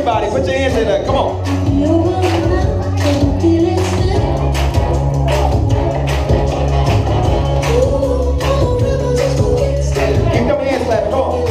Everybody, put your hands in there. Come on. Keep them hands clapping. Come on.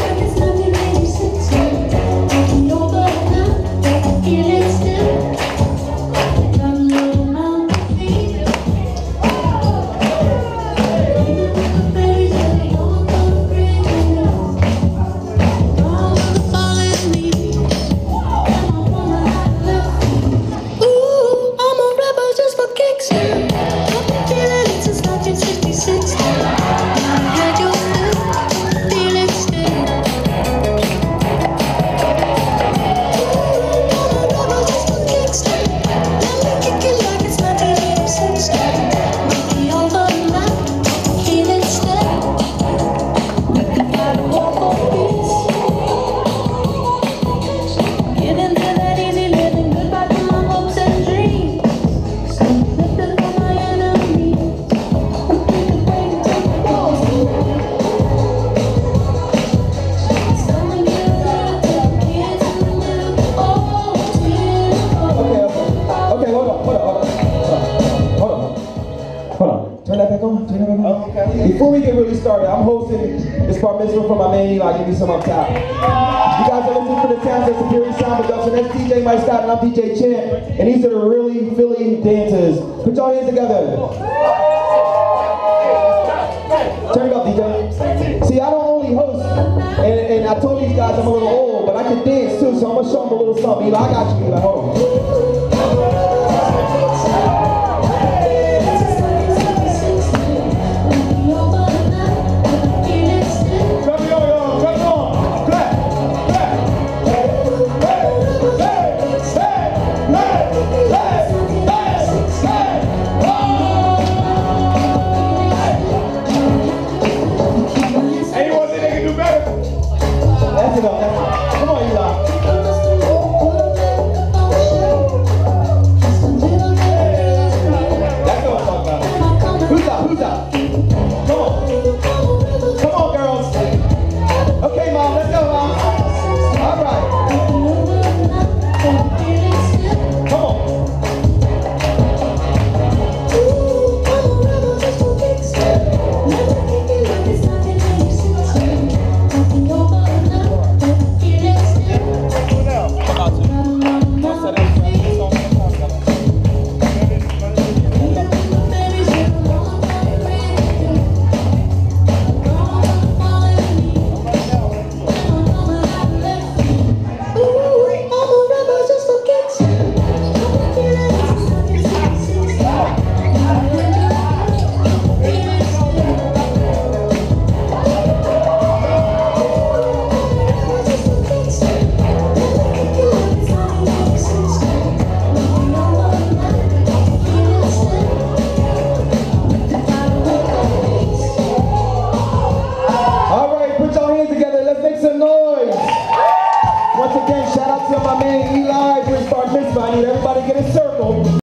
Before we get really started, I'm hosting this bar mitzvah for my man Eli. Give me some up top. You guys are listening to the sounds of Superior Sound Production. That's DJ Mike Scott and I'm DJ Champ. And these are the really Philly dancers. Put your hands together. Turn it up, DJ. See, I don't only host, and I told these guys I'm a little old, but I can dance too, so I'm going to show them a little something. Eli, I got you, Eli. Hold on. Come on, Eli. That's what I'm talking about. Who's up? Who's up? Come on. Come on, girls. Okay, Mom, let's go, Mom. All right. Come on. Once again, shout out to my man Eli'S Bar Mitzvah. I need everybody to get a circle.